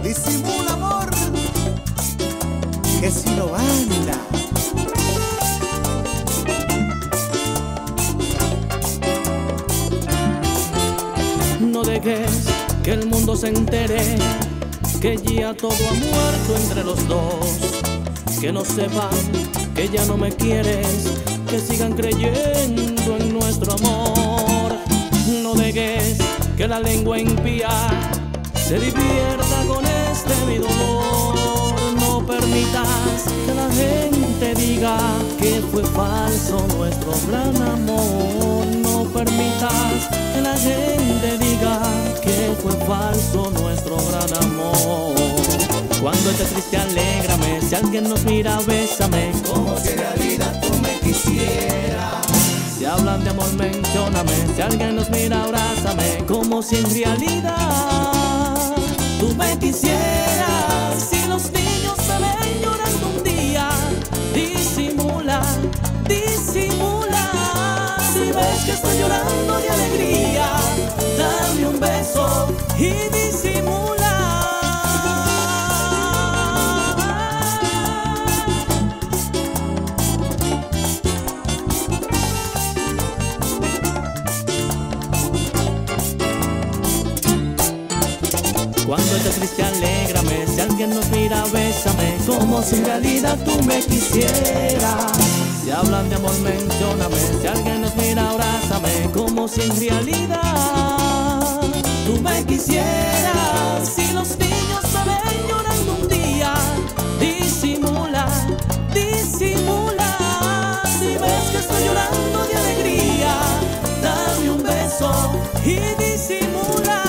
Disimula, amor, que si no anda. No dejes que el mundo se entere que ya todo ha muerto entre los dos. Que no sepan que ya no me quieres, que sigan creyendo en nuestro amor. No dejes que la lengua impía se divierta con este mi dolor. No permitas que la gente diga que fue falso nuestro gran amor. No permitas que la gente diga que fue falso nuestro gran amor. Cuando estés triste, alégrame. Si alguien nos mira, bésame, Como si en realidad tú me quisieras. si hablan de amor, mencióname. Si alguien nos mira, abrázame, como si en realidad tú me quisieras. Si los niños se ven llorando un día, disimula, disimula. Si ves que estoy llorando de alegría, dame un beso y disimula. Cuando estés triste, alégrame. Si alguien nos mira, bésame, como si en realidad tú me quisieras. Si hablan de amor, mencióname. Si alguien nos mira, abrázame, como si en realidad tú me quisieras. Si los niños se ven llorando un día, disimula, disimula. Si ves que estoy llorando de alegría, dame un beso y disimula.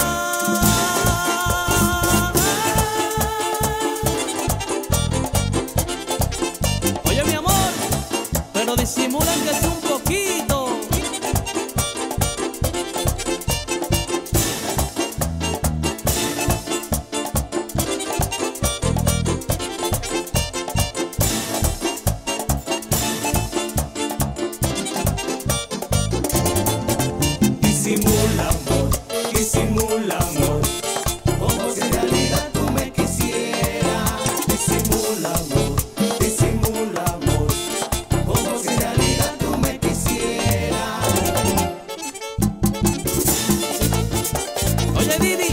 Disimulan que es un poquito. Disimula, amor, disimula, amor, como si en realidad tú me quisieras. Disimula, amor, disimula, amor, como si en realidad tú me quisieras. Oye, Didi.